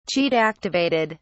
Cheat activated.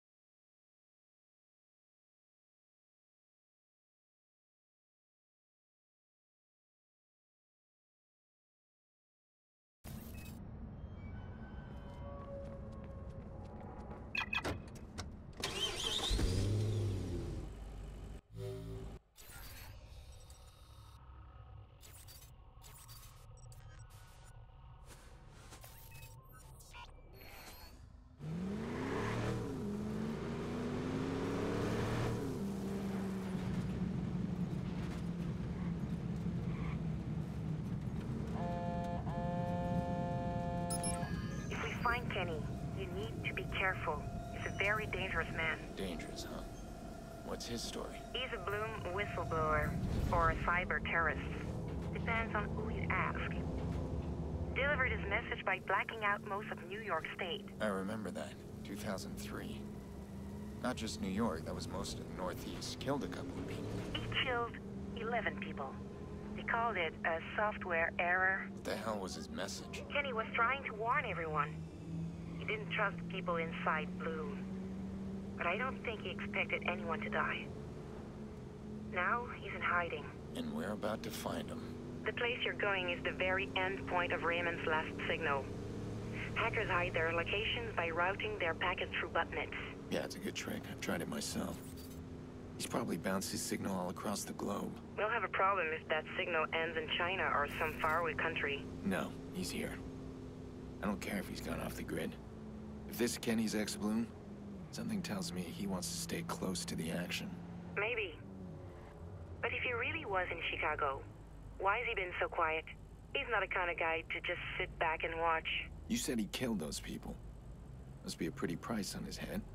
Find Kenny. You need to be careful. He's a very dangerous man. Dangerous, huh? What's his story? He's a Bloom whistleblower, or a cyber terrorist. Depends on who you ask. Delivered his message by blacking out most of New York State. I remember that. 2003. Not just New York, that was most of the Northeast. Killed a couple of people. He killed 11 people. They called it a software error. What the hell was his message? Kenny was trying to warn everyone. He didn't trust people inside Bloom. But I don't think he expected anyone to die. Now he's in hiding. And we're about to find him. The place you're going is the very end point of Raymond's last signal. Hackers hide their locations by routing their packets through botnets. Yeah, it's a good trick. I've tried it myself. He's probably bounced his signal all across the globe. We'll have a problem if that signal ends in China or some faraway country. No, he's here. I don't care if he's gone off the grid. If this is Kenny's ex-Bloom, something tells me he wants to stay close to the action. Maybe. But if he really was in Chicago, why has he been so quiet? He's not the kind of guy to just sit back and watch. You said he killed those people. Must be a pretty price on his head.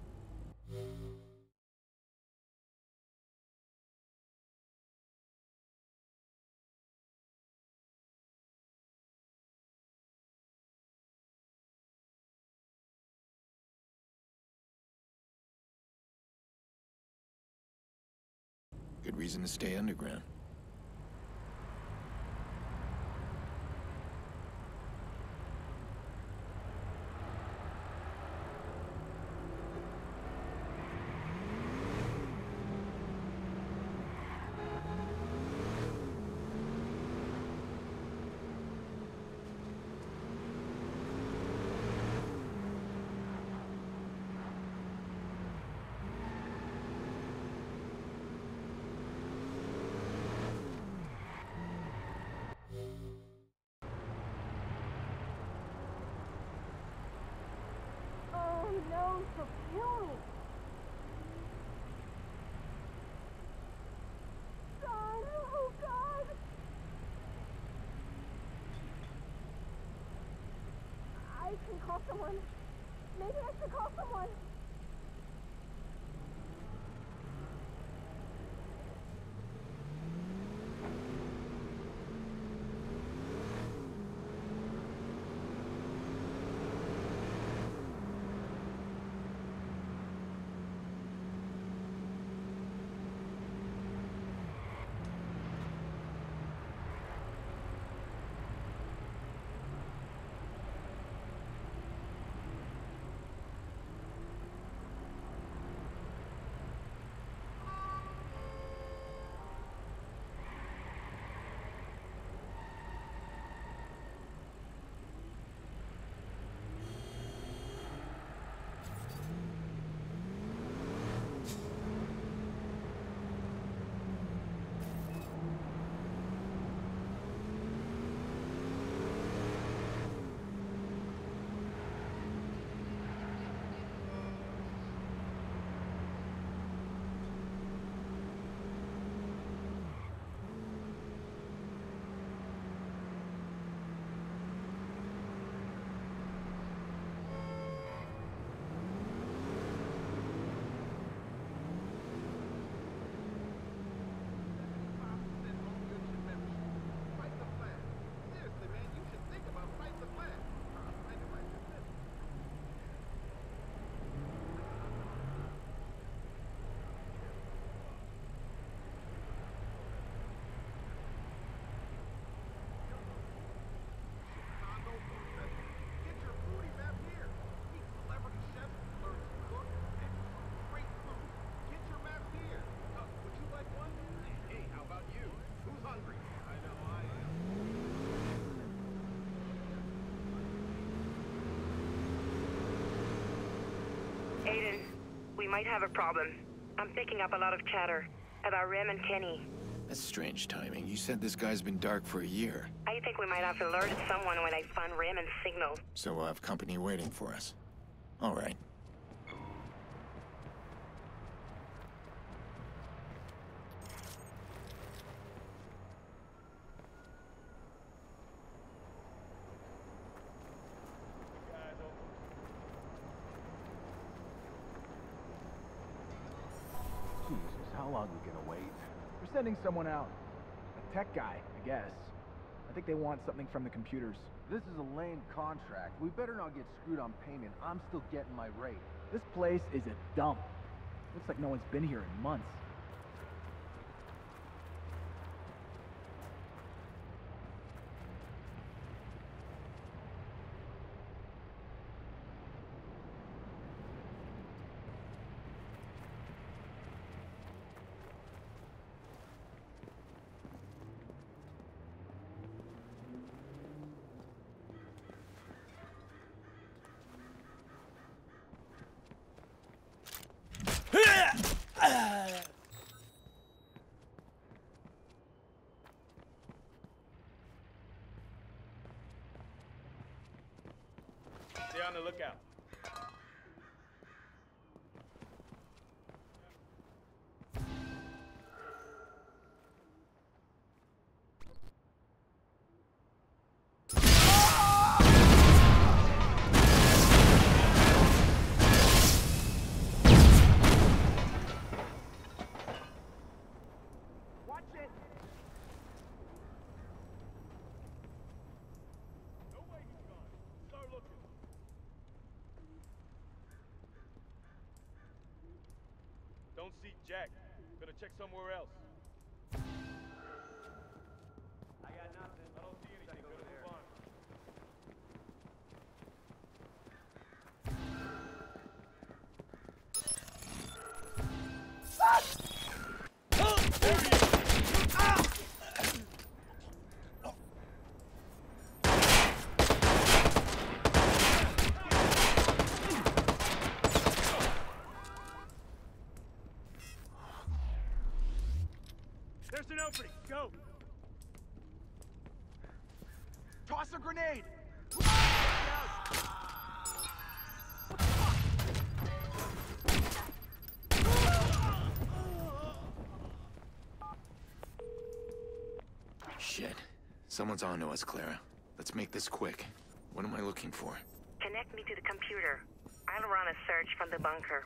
Good reason to stay underground. No, so kill me. God, oh God. I can call someone. Maybe I should call someone. we might have a problem. I'm picking up a lot of chatter about Rem and Kenny. That's strange timing. You said this guy's been dark for a year. I think we might have alerted someone when I found Raymond's signal. So we'll have company waiting for us. All right. Jesus, how long are we gonna wait? They're sending someone out. A tech guy, I guess. I think they want something from the computers. This is a lame contract. We better not get screwed on payment. I'm still getting my rate. This place is a dump. Looks like no one's been here in months. Stay on the lookout. Watch it! No way he's gone. Start looking. Don't see Jack. Better check somewhere else. I got nothing. I don't see anything. Better move on. There's an opening. Go. Toss a grenade! Shit. Someone's onto us, Clara. Let's make this quick. What am I looking for? Connect me to the computer. I'll run a search from the bunker.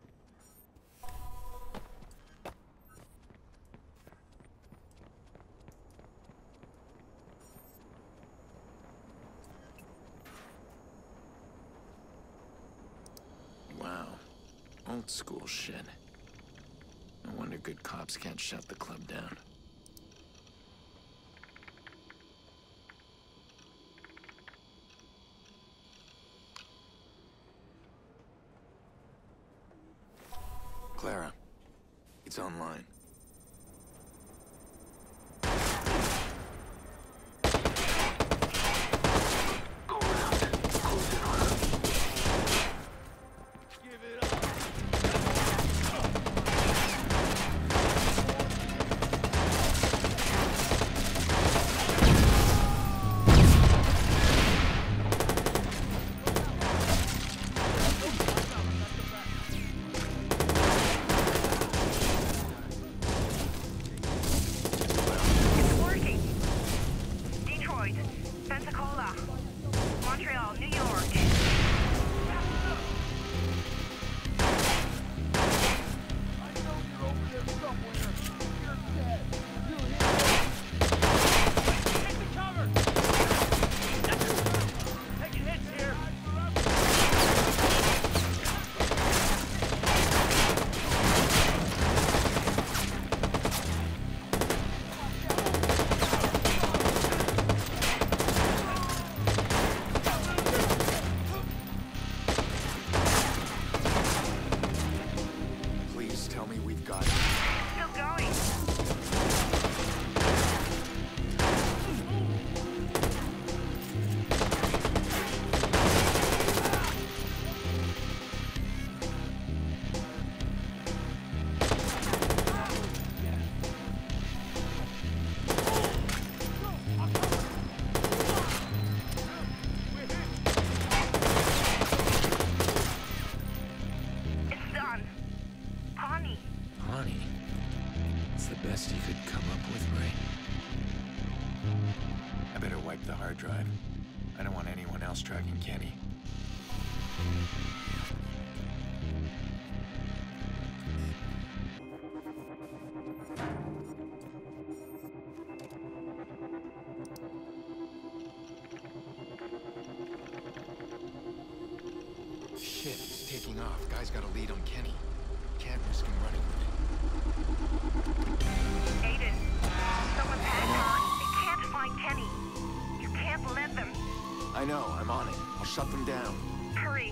Wow. Old school shit. No wonder good cops can't shut the club down. Clara, it's online. best you could come up with, Ray? I better wipe the hard drive. I don't want anyone else tracking Kenny. Shit, it's taking off. Guy's got a lead on Kenny. Can't risk him running with it. Aiden, someone's had her. They can't find Kenny. You can't let them. I know, I'm on it. I'll shut them down. Hurry.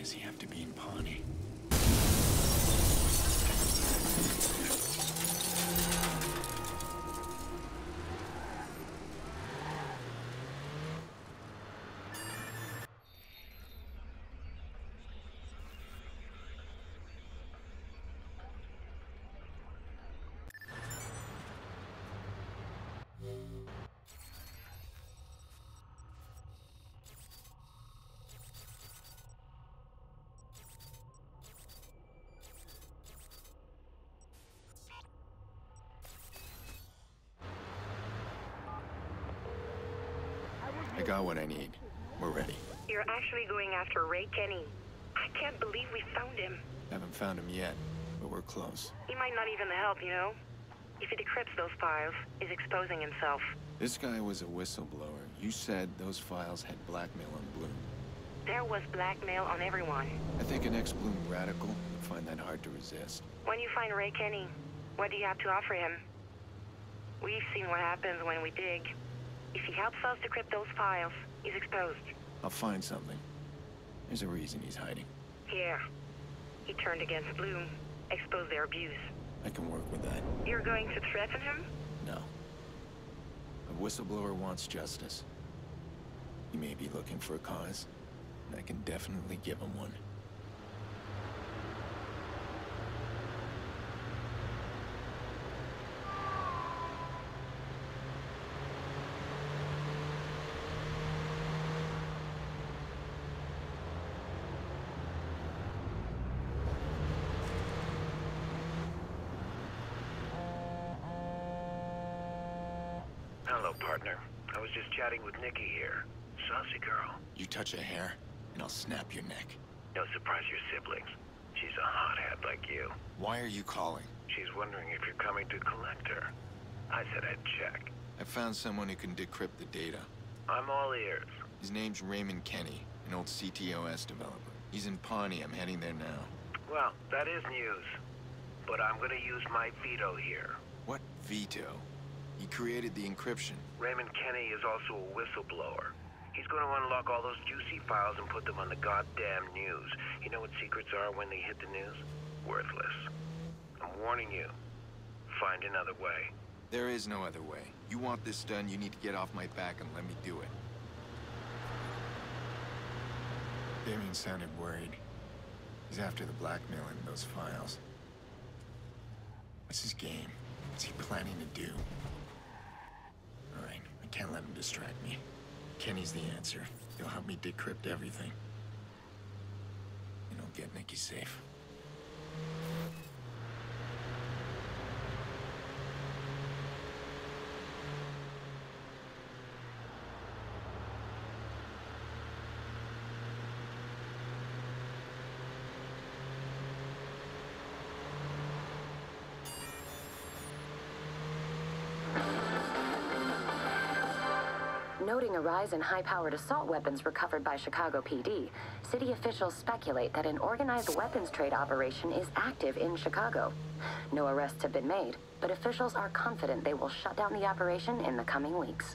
does he have to be in Pawnee? I got what I need. We're ready. You're actually going after Ray Kenny. I can't believe we found him. Haven't found him yet, but we're close. He might not even help, you know? If he decrypts those files, he's exposing himself. This guy was a whistleblower. You said those files had blackmail on Bloom. There was blackmail on everyone. I think an ex-Bloom radical would find that hard to resist. When you find Ray Kenny, what do you have to offer him? We've seen what happens when we dig. If he helps us decrypt those files, he's exposed. I'll find something. There's a reason he's hiding. Yeah. He turned against Bloom, exposed their abuse. I can work with that. You're going to threaten him? No. A whistleblower wants justice. He may be looking for a cause, and I can definitely give him one. Hello, partner. I was just chatting with Nikki here. Saucy girl. You touch a hair, and I'll snap your neck. No surprise your siblings. She's a hothead like you. Why are you calling? She's wondering if you're coming to collect her. I said I'd check. I found someone who can decrypt the data. I'm all ears. His name's Raymond Kenny, an old CTOS developer. He's in Pawnee. I'm heading there now. Well, that is news. But I'm gonna use my veto here. What veto? He created the encryption. Raymond Kenny is also a whistleblower. He's gonna unlock all those juicy files and put them on the goddamn news. You know what secrets are when they hit the news? Worthless. I'm warning you. Find another way. There is no other way. You want this done, you need to get off my back and let me do it. Damien sounded worried. He's after the blackmail in those files. What's his game? What's he planning to do? All right, I can't let him distract me. Kenny's the answer. He'll help me decrypt everything. And he'll get Nikki safe. Noting a rise in high-powered assault weapons recovered by Chicago PD, city officials speculate that an organized weapons trade operation is active in Chicago. No arrests have been made, but officials are confident they will shut down the operation in the coming weeks.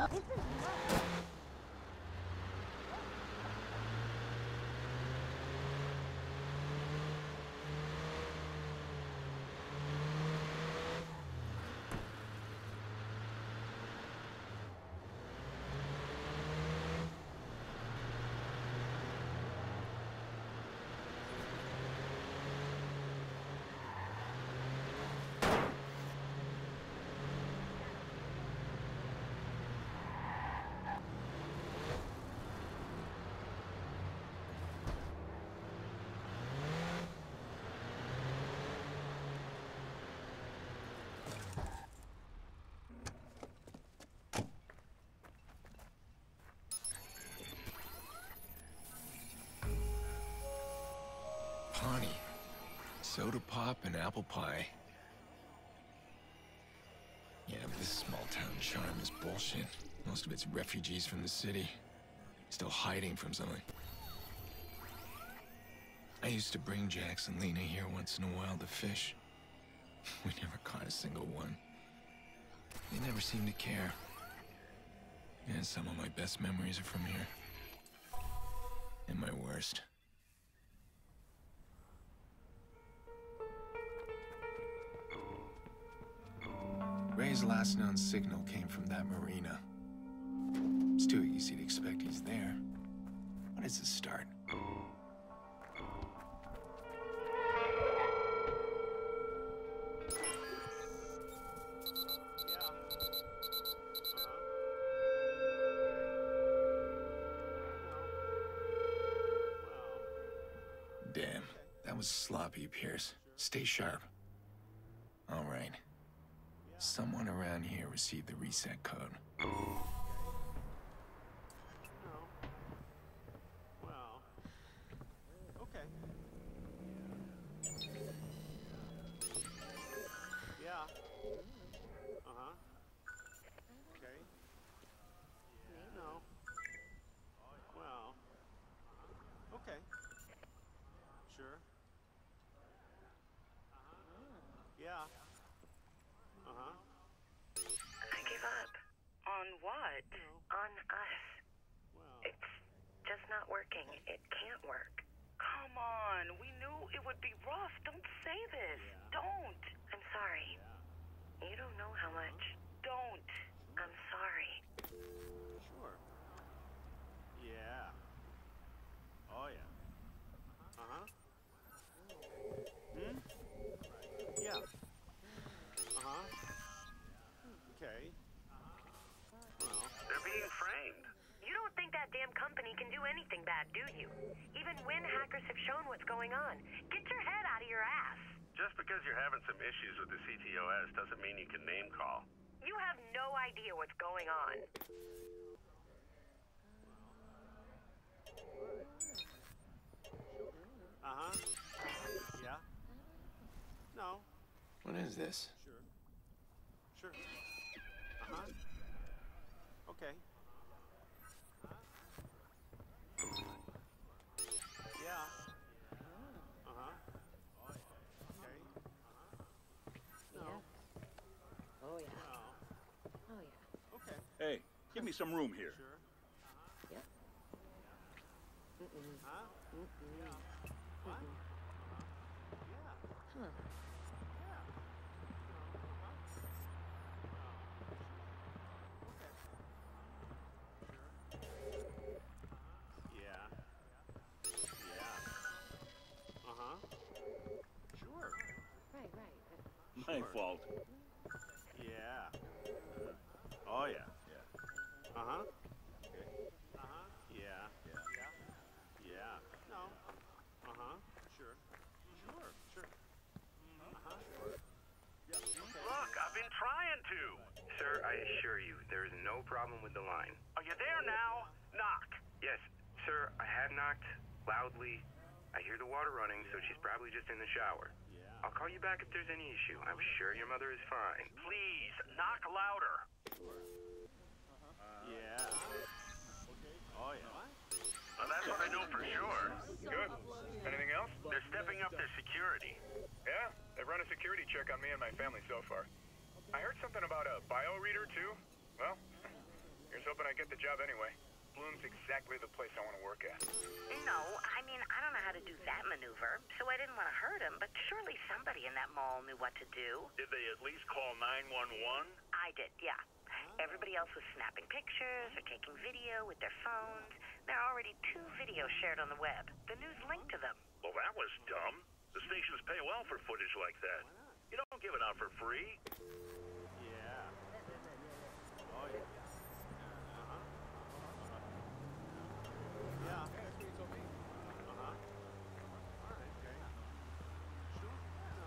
Pawnee. Soda pop and apple pie. Yeah, but this small-town charm is bullshit. Most of it's refugees from the city. Still hiding from something. I used to bring Jax and Lena here once in a while to fish. We never caught a single one. They never seemed to care. Yeah, some of my best memories are from here. And my worst. Ray's last known signal came from that marina. It's too easy to expect he's there. What is the start? Damn, that was sloppy, Pearce. Stay sharp. All right. Someone around here received the reset code. Well, okay. Yeah. Uh-huh. Okay. No. Well. Okay. Sure. Yeah. Uh-huh. I give up. On what? On us. Well. It's just not working. It can't work. Come on. We knew it would be rough. Don't say this. Don't. I'm sorry. You don't know how much. Don't. I'm sorry. Sure. Yeah. Oh, yeah. Uh-huh. Hmm? Yeah. Uh-huh. Okay. Well. They're being framed. You don't think that damn company can do anything bad, do you? Even when hackers have shown what's going on. Get your head out of your ass. Just because you're having some issues with the CTOS doesn't mean you can name call. You have no idea what's going on. Uh-huh. Yeah. No. What is this? Sure. Sure. Uh-huh. Okay. Yeah. Uh-huh. Okay. No. Oh, yeah. Well. Oh, yeah. Okay. Hey, give me some room here. Sure. Yep. Mm-mm. Huh? Mm-mm. Yeah. What? Mm-mm. Yeah. Huh. Yeah. Yeah. Yeah. Uh-huh. Sure. Right, right. My fault. Yeah. Oh, yeah. Yeah. Uh-huh. Okay. Uh-huh. Yeah. Yeah. Yeah. Yeah. No. Uh-huh. Sure. Sure. Sure. Uh-huh. Yeah. Okay. Look, I've been trying to. Sir, I assure you, there is no problem with the line. Are you there now? Knock. Yes, sir, I have knocked loudly. I hear the water running, so she's probably just in the shower. Yeah. I'll call you back if there's any issue. I'm sure your mother is fine. Please, knock louder. Yeah. Oh, yeah. Well, that's what I know for sure. Good. Anything else? They're stepping up their security. Yeah, they've run a security check on me and my family so far. I heard something about a bio reader too. Well, Here's hoping I get the job anyway. Bloom's exactly the place I want to work at. No, I mean, I don't know how to do that maneuver, so I didn't want to hurt him, but surely somebody in that mall knew what to do. Did they at least call 911? I did, yeah. Everybody else was snapping pictures or taking video with their phones. There are already 2 videos shared on the web. The news linked to them. Well, that was dumb. The stations pay well for footage like that. You don't give it out for free. Yeah. Oh, yeah. Yeah, that's what you told me. All right, okay. Sure. No.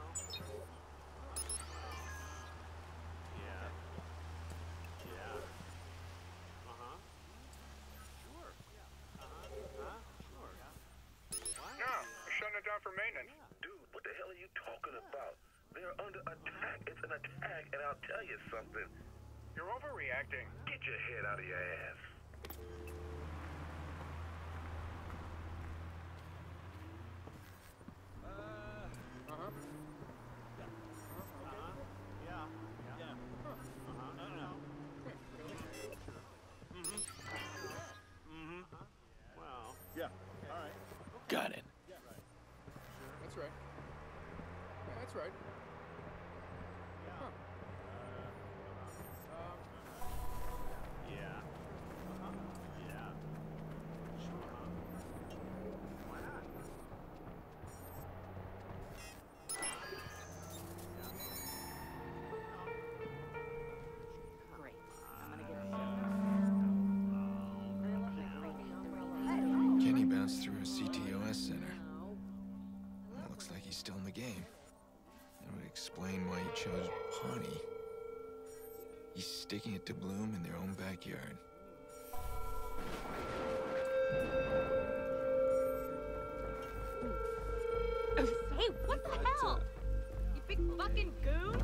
Yeah. Yeah. Sure. Sure. What? No, I'm shutting it down for maintenance. Dude, what the hell are you talking about? They're under attack. It's an attack, and I'll tell you something. You're overreacting. Get your head out of your ass. Well, yeah. All right. Got it. That's right. Yeah, that's right. Huh. Yeah. Yeah. Sure. Why not? Great. I'm gonna get Kenny bounced through a CTOS center. Well, looks like he's still in the game. That would explain why he chose Pawnee. He's sticking it to Bloom in their own backyard. Hey, what the hell? You big fucking goon!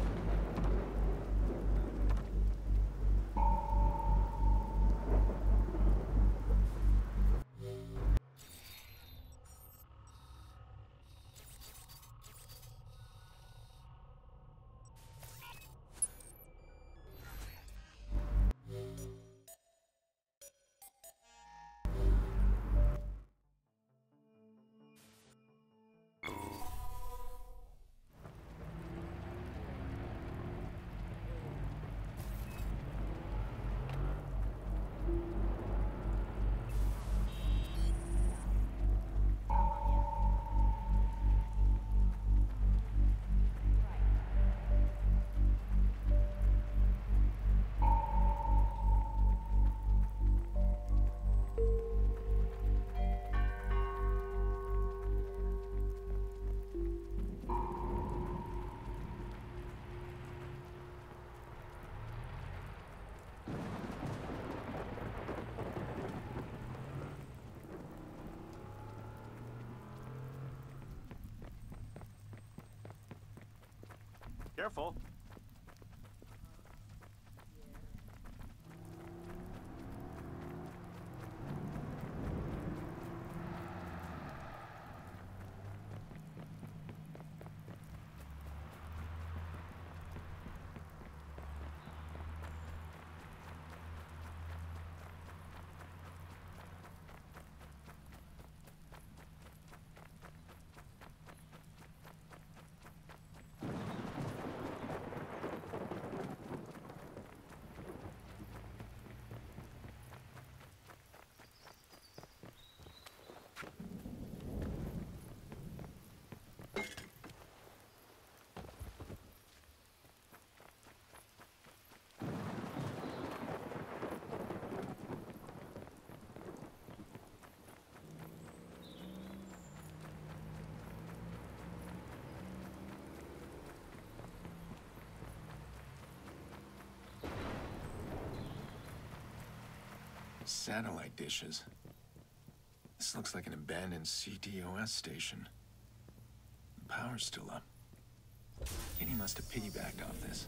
Careful. Satellite dishes. This looks like an abandoned CTOS station. The power's still up. Kenny must have piggybacked off this.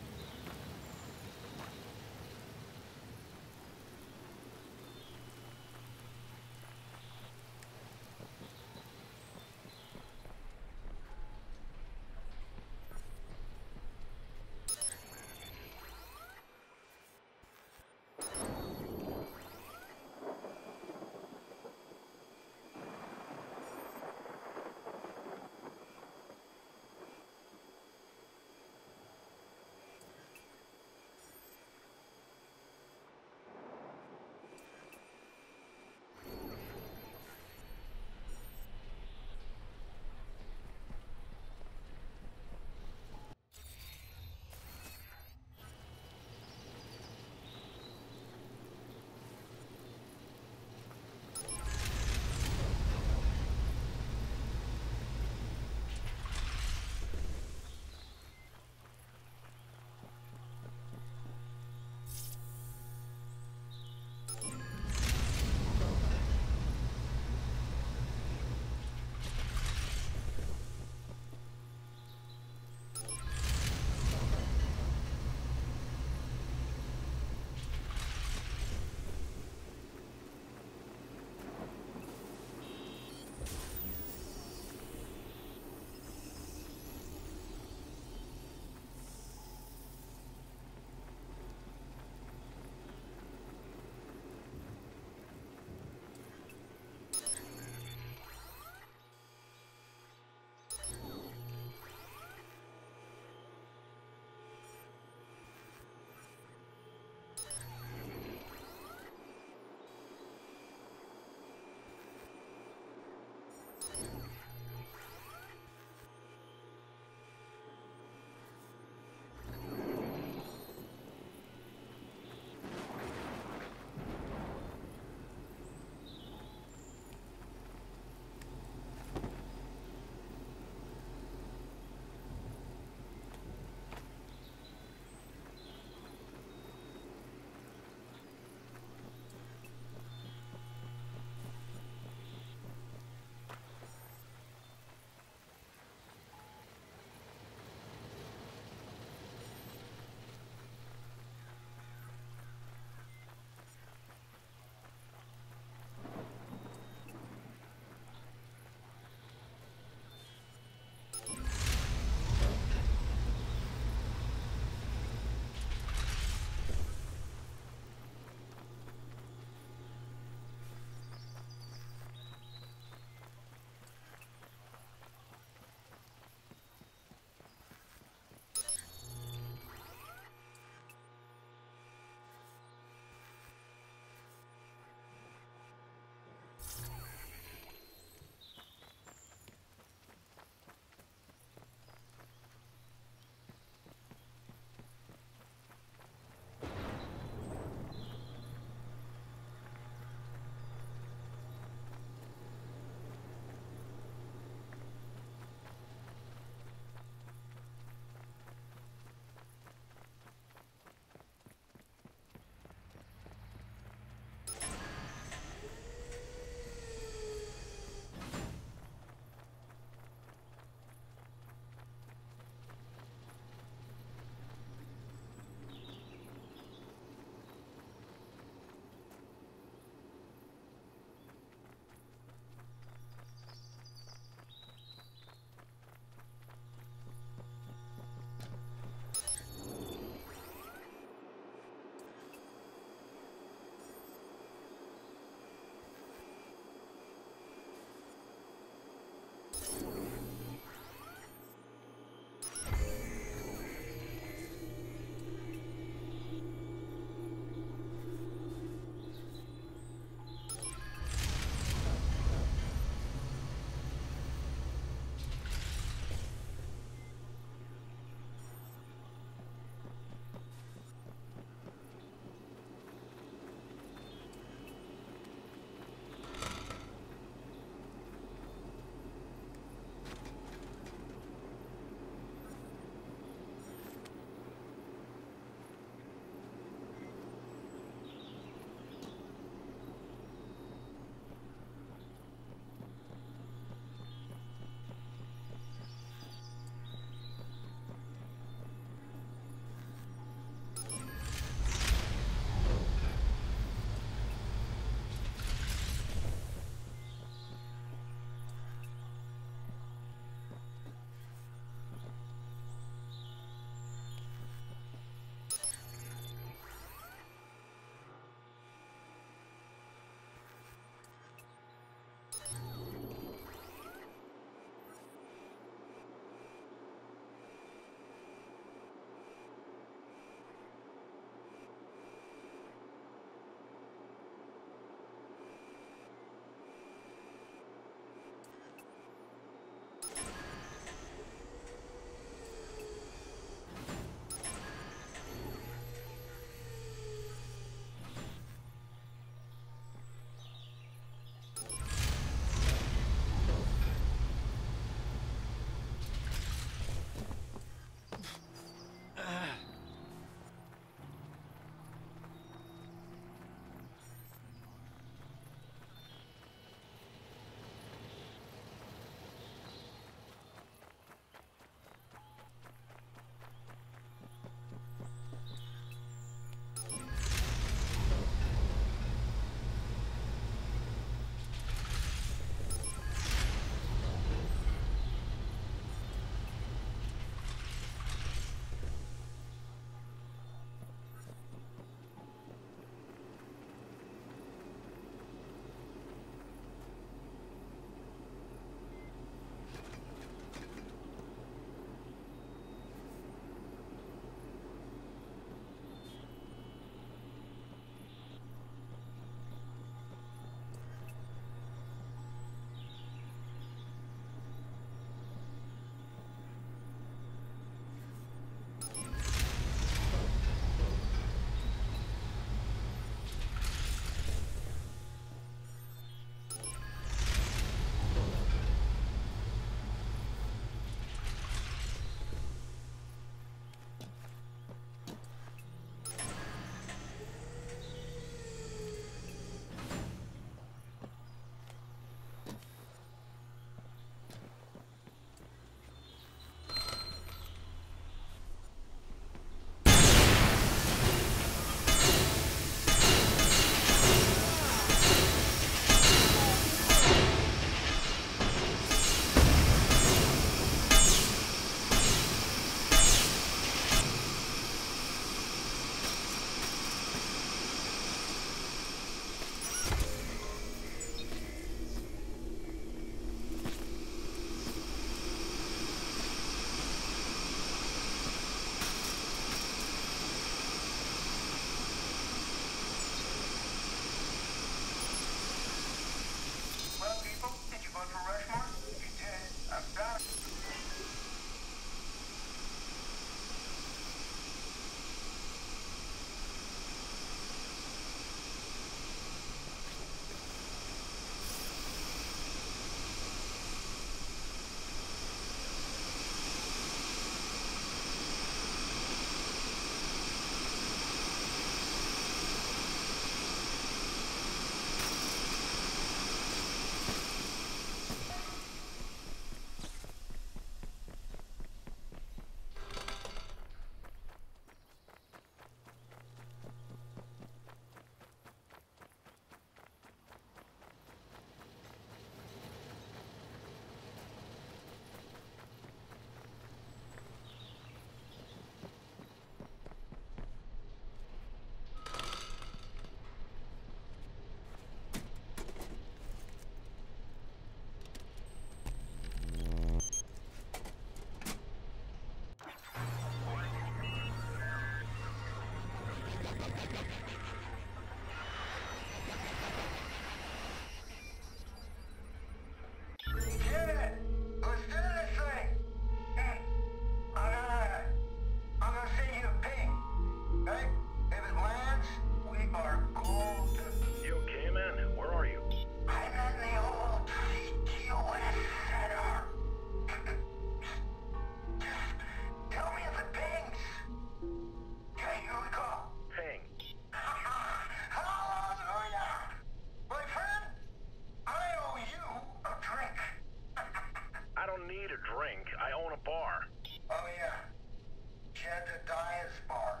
yeah. Jedediah's bar.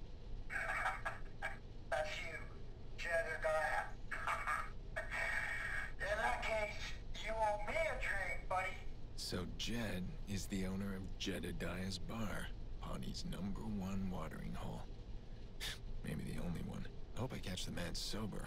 That's you, Jedediah. In that case, you owe me a drink, buddy. So Jed is the owner of Jedediah's bar, Pawnee's #1 watering hole. Maybe the only one. I hope I catch the man sober.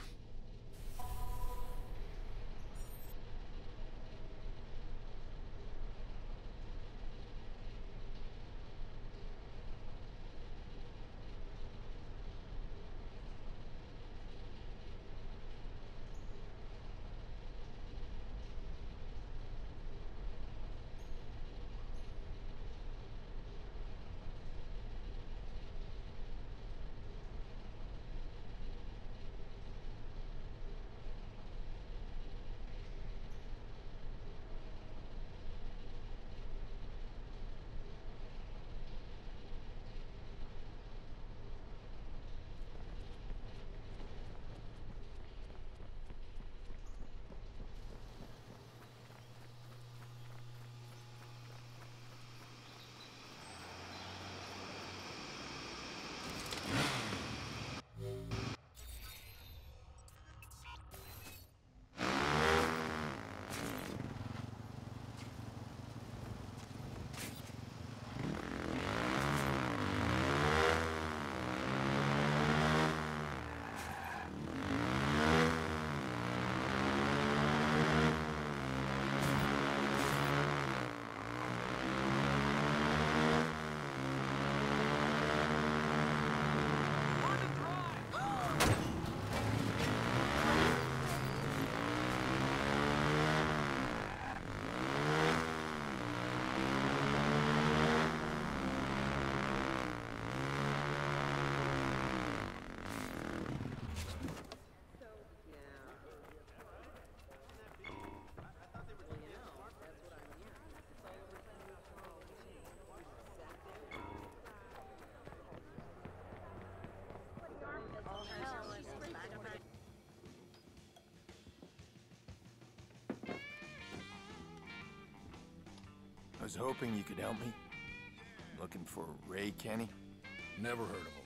I was hoping you could help me. Looking for Ray Kenny? Never heard of him.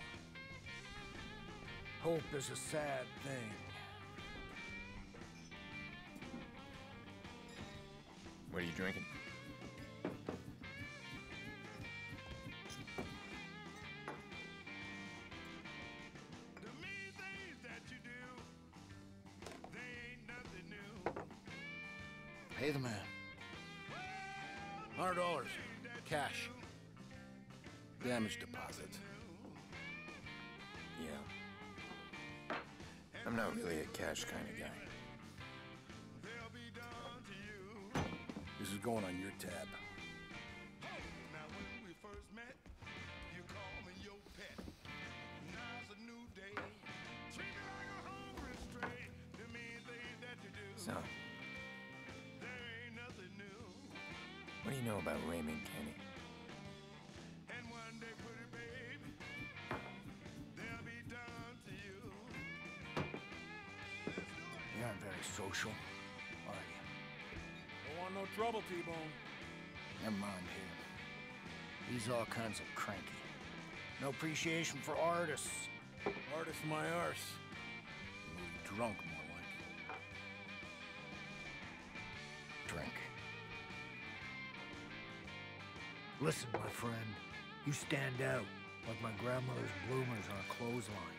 Hope is a sad thing. What are you drinking? The mean things that you do, they ain't nothing new. Pay the man. $100. Cash. Damage deposit. Yeah. I'm not really a cash kind of guy. This is going on your tab. Now when we first met, you called me your pet. Now it's a new day. Treat me like a hungry stray. The mean things that you do. So, There ain't nothing new. what do you know about Raymond Kenny? And one day, pretty baby, they'll be done to you. You aren't very social, are you? Don't want no trouble, T-Bone. Never mind him. He's all kinds of cranky. No appreciation for artists. Artist my arse. Drunk, more like. Drink. Listen, my friend. You stand out like my grandmother's bloomers on a clothesline.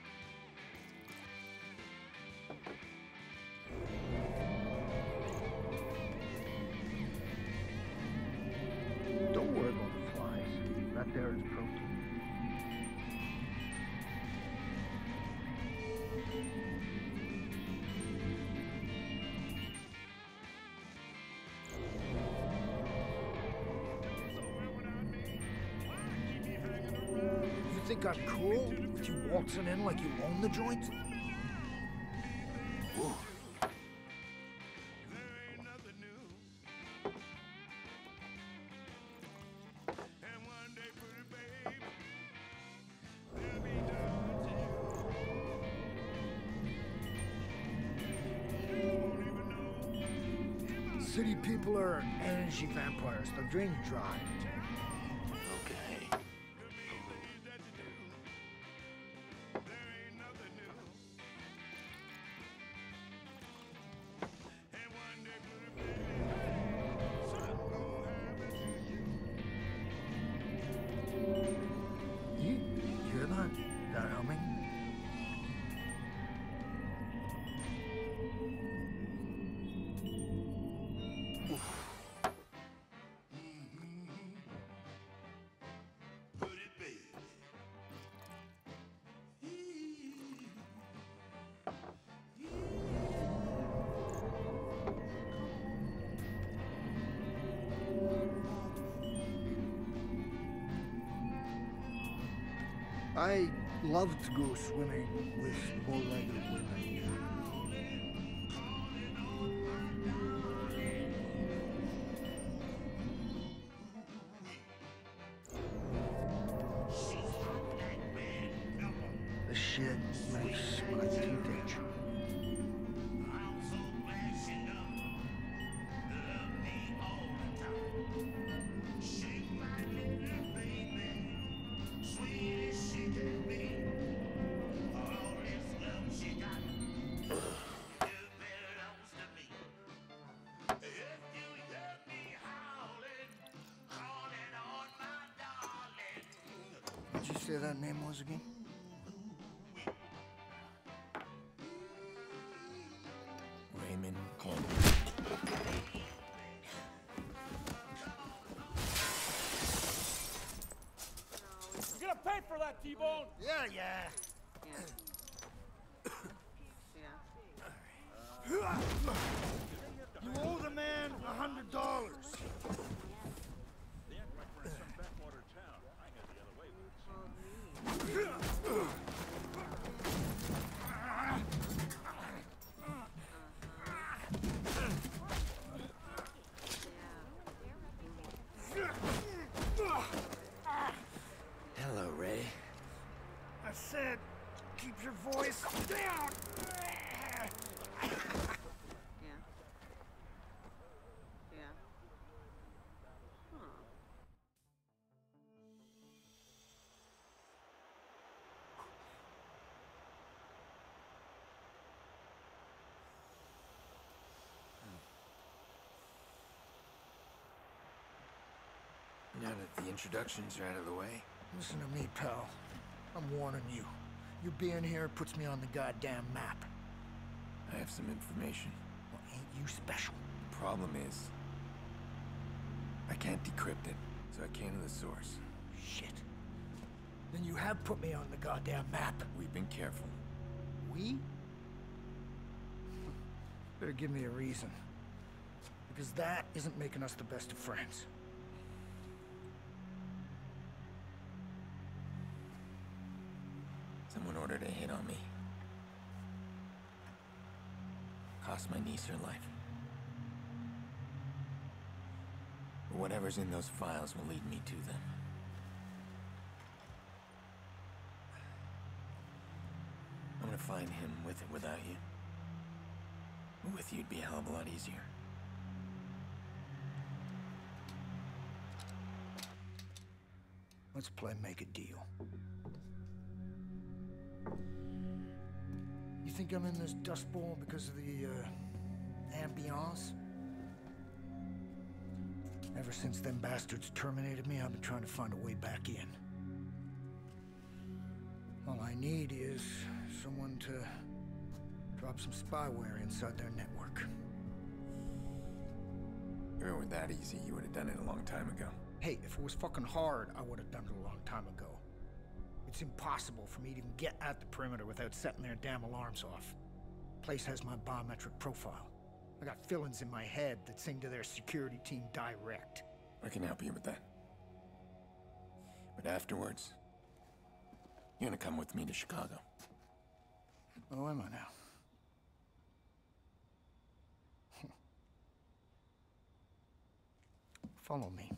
Don't worry about the flies. That there is protein. You think I'm cool if you waltzing in like you own the joint? Ooh. City people are energy vampires. They'll drain you dry. Okay. I love to go swimming with bow-legged women. This shit makes my teeth itch. What'd you say that name was again? Raymond Coleman. You're gonna pay for that, T-Bone! Yeah. You owe the man $100. They act like we're in some backwater town. I head the other way once. Hello, Ray. I said, keep your voice down. Now that the introductions are out of the way. Listen to me, pal. I'm warning you. You being here puts me on the goddamn map. I have some information. Well, ain't you special? Problem is, I can't decrypt it, so I can't to the source. Shit. Then you have put me on the goddamn map. We've been careful. We? Better give me a reason. Because that isn't making us the best of friends. Someone ordered a hit on me. Cost my niece her life. But whatever's in those files will lead me to them. I'm gonna find him with or without you. But with you, it'd be a hell of a lot easier. Let's make a deal. You think I'm in this dust bowl because of the, ambiance? Ever since them bastards terminated me, I've been trying to find a way back in. All I need is someone to drop some spyware inside their network. If it were that easy, you would have done it a long time ago. Hey, if it was fucking hard, I would have done it a long time ago. It's impossible for me to even get at the perimeter without setting their damn alarms off. Place has my biometric profile. I got fill-ins in my head that sing to their security team direct. I can help you with that. But afterwards, you're gonna come with me to Chicago. Oh, am I now? Follow me.